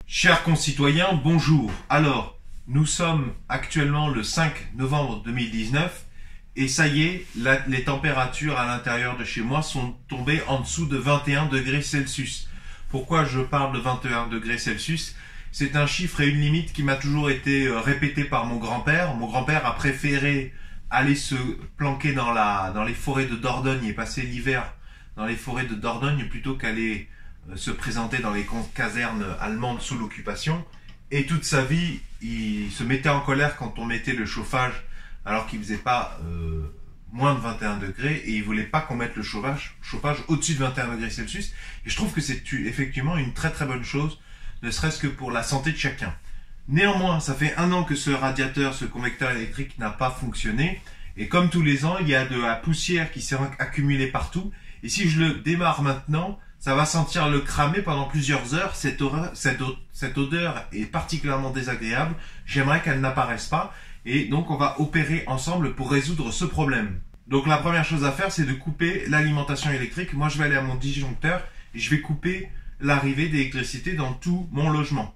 Chers concitoyens, bonjour. Alors, nous sommes actuellement le 5 novembre 2019 et ça y est, les températures à l'intérieur de chez moi sont tombées en dessous de 21 degrés Celsius. Pourquoi je parle de 21 degrés Celsius? C'est un chiffre et une limite qui m'a toujours été répété par mon grand-père. Mon grand-père a préféré aller se planquer dans les forêts de Dordogne et passer l'hiver dans les forêts de Dordogne plutôt qu'aller se présenter dans les casernes allemandes sous l'occupation. Et toute sa vie, il se mettait en colère quand on mettait le chauffage alors qu'il faisait pas moins de 21 degrés et il voulait pas qu'on mette le chauffage au-dessus de 21 degrés Celsius. Et je trouve que c'est effectivement une très très bonne chose, ne serait-ce que pour la santé de chacun. Néanmoins, ça fait 1 an que ce radiateur, ce convecteur électrique n'a pas fonctionné. Et comme tous les ans, il y a de la poussière qui s'est accumulée partout. Et si je le démarre maintenant, ça va sentir le cramer pendant plusieurs heures. Cette odeur est particulièrement désagréable. J'aimerais qu'elle n'apparaisse pas. Et donc, on va opérer ensemble pour résoudre ce problème. Donc, la première chose à faire, c'est de couper l'alimentation électrique. Moi, je vais aller à mon disjoncteur et je vais couper l'arrivée d'électricité dans tout mon logement.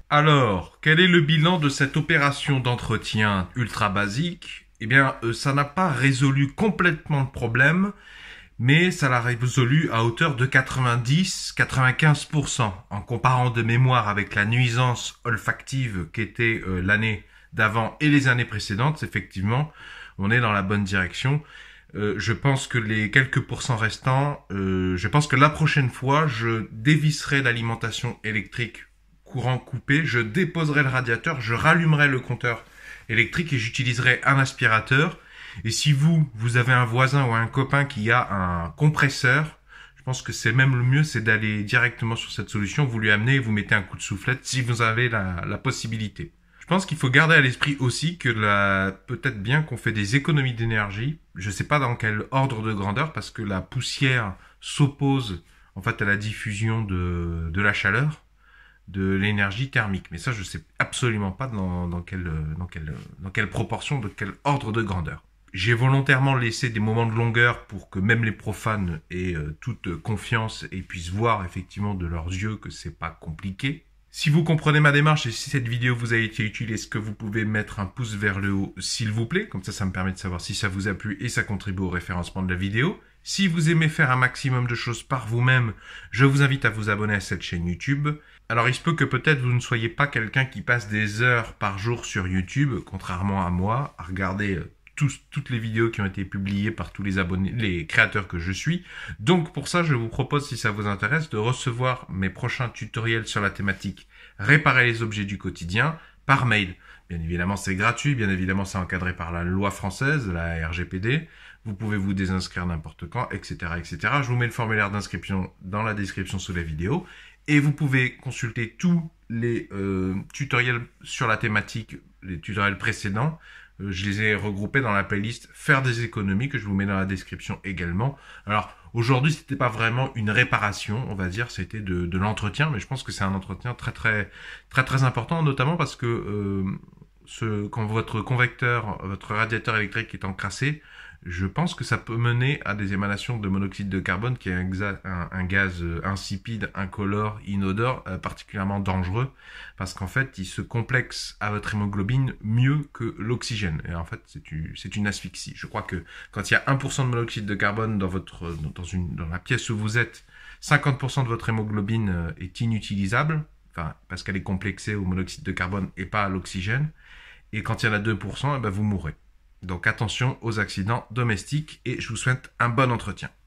Alors, quel est le bilan de cette opération d'entretien ultra basique? Eh bien, ça n'a pas résolu complètement le problème, mais ça l'a résolu à hauteur de 90-95%. En comparant de mémoire avec la nuisance olfactive qu'était l'année d'avant et les années précédentes, effectivement, on est dans la bonne direction. Je pense que les quelques pourcents restants, je pense que la prochaine fois, je dévisserai l'alimentation électrique courant coupé, je déposerai le radiateur, je rallumerai le compteur électrique et j'utiliserai un aspirateur. Et si vous avez un voisin ou un copain qui a un compresseur, je pense que c'est même le mieux, c'est d'aller directement sur cette solution, vous lui amenez et vous mettez un coup de soufflette si vous avez la possibilité. Je pense qu'il faut garder à l'esprit aussi que peut-être bien qu'on fait des économies d'énergie. Je ne sais pas dans quel ordre de grandeur parce que la poussière s'oppose en fait à la diffusion de la chaleur, de l'énergie thermique. Mais ça, je ne sais absolument pas dans quelle proportion, de quel ordre de grandeur. J'ai volontairement laissé des moments de longueur pour que même les profanes aient toute confiance et puissent voir effectivement de leurs yeux que c'est pas compliqué. Si vous comprenez ma démarche et si cette vidéo vous a été utile, est-ce que vous pouvez mettre un pouce vers le haut s'il vous plaît? Comme ça me permet de savoir si ça vous a plu et ça contribue au référencement de la vidéo. Si vous aimez faire un maximum de choses par vous-même, je vous invite à vous abonner à cette chaîne YouTube. Alors il se peut que peut-être vous ne soyez pas quelqu'un qui passe des heures par jour sur YouTube, contrairement à moi, à regarder toutes les vidéos qui ont été publiées par tous les abonnés, les créateurs que je suis. Donc pour ça, je vous propose, si ça vous intéresse, de recevoir mes prochains tutoriels sur la thématique réparer les objets du quotidien par mail. Bien évidemment, c'est gratuit, bien évidemment, c'est encadré par la loi française, la RGPD. Vous pouvez vous désinscrire n'importe quand, etc., etc. Je vous mets le formulaire d'inscription dans la description sous la vidéo. Et vous pouvez consulter tous les tutoriels sur la thématique, les tutoriels précédents. Je les ai regroupés dans la playlist Faire des économies que je vous mets dans la description également. Alors aujourd'hui, c'était pas vraiment une réparation, on va dire, c'était de l'entretien, mais je pense que c'est un entretien très important, notamment parce que quand votre convecteur, votre radiateur électrique est encrassé, je pense que ça peut mener à des émanations de monoxyde de carbone, qui est un gaz insipide, incolore, inodore, particulièrement dangereux, parce qu'en fait, il se complexe à votre hémoglobine mieux que l'oxygène. Et en fait, c'est une asphyxie. Je crois que quand il y a 1% de monoxyde de carbone dans la pièce où vous êtes, 50% de votre hémoglobine est inutilisable, enfin, parce qu'elle est complexée au monoxyde de carbone et pas à l'oxygène. Et quand il y en a 2%, eh ben, vous mourrez. Donc attention aux accidents domestiques et je vous souhaite un bon entretien.